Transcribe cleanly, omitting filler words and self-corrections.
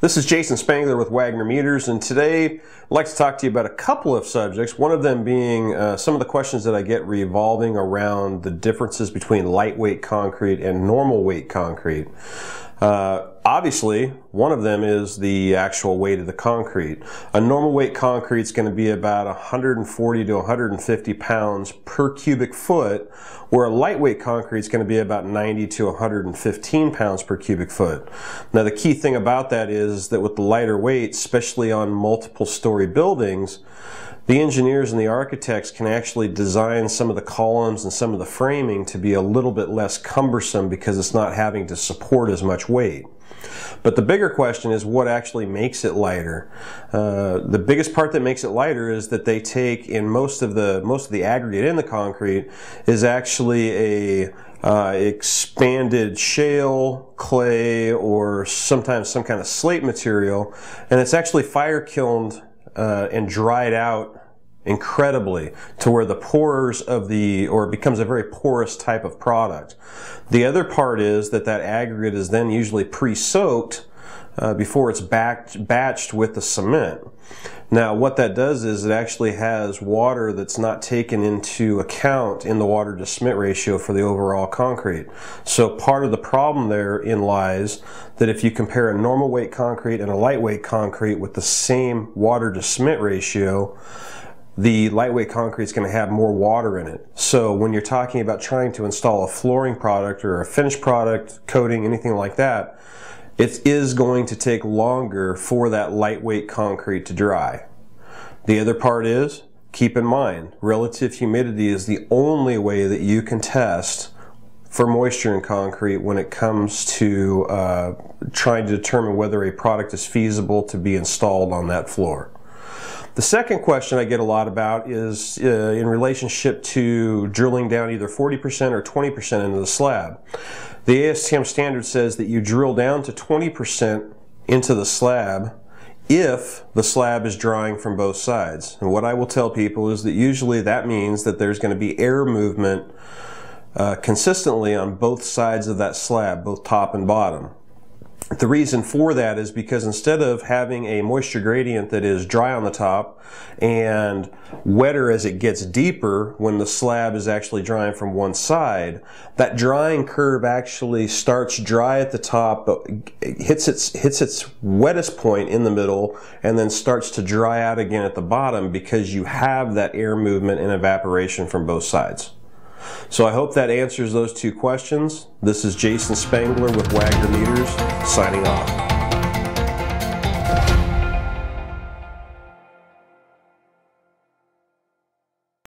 This is Jason Spangler with Wagner Meters, and today I'd like to talk to you about a couple of subjects, one of them being some of the questions that I get revolving around the differences between lightweight concrete and normal weight concrete. Obviously, one of them is the actual weight of the concrete. A normal weight concrete is going to be about 140 to 150 pounds per cubic foot, where a lightweight concrete is going to be about 90 to 115 pounds per cubic foot. Now, the key thing about that is that with the lighter weight, especially on multiple story buildings, the engineers and the architects can actually design some of the columns and some of the framing to be a little bit less cumbersome because it's not having to support as much weight. But the bigger question is what actually makes it lighter. The biggest part that makes it lighter is that they take in most of the aggregate in the concrete is actually a expanded shale, clay, or sometimes some kind of slate material, and it's actually fire kilned and dried out incredibly to where the pores of it becomes a very porous type of product. The other part is that aggregate is then usually pre-soaked before it's batched with the cement. Now what that does is it actually has water that's not taken into account in the water to cement ratio for the overall concrete. So part of the problem therein lies that if you compare a normal weight concrete and a lightweight concrete with the same water to cement ratio, the lightweight concrete is going to have more water in it. So when you're talking about trying to install a flooring product or a finished product, coating, anything like that, it is going to take longer for that lightweight concrete to dry. The other part is, keep in mind, relative humidity is the only way that you can test for moisture in concrete when it comes to trying to determine whether a product is feasible to be installed on that floor. The second question I get a lot about is in relationship to drilling down either 40% or 20% into the slab. The ASTM standard says that you drill down to 20% into the slab if the slab is drying from both sides. And what I will tell people is that usually that means that there's going to be air movement consistently on both sides of that slab, both top and bottom. The reason for that is because instead of having a moisture gradient that is dry on the top and wetter as it gets deeper when the slab is actually drying from one side, that drying curve actually starts dry at the top, but hits its wettest point in the middle and then starts to dry out again at the bottom because you have that air movement and evaporation from both sides. So I hope that answers those two questions. This is Jason Spangler with Wagner Meters, signing off.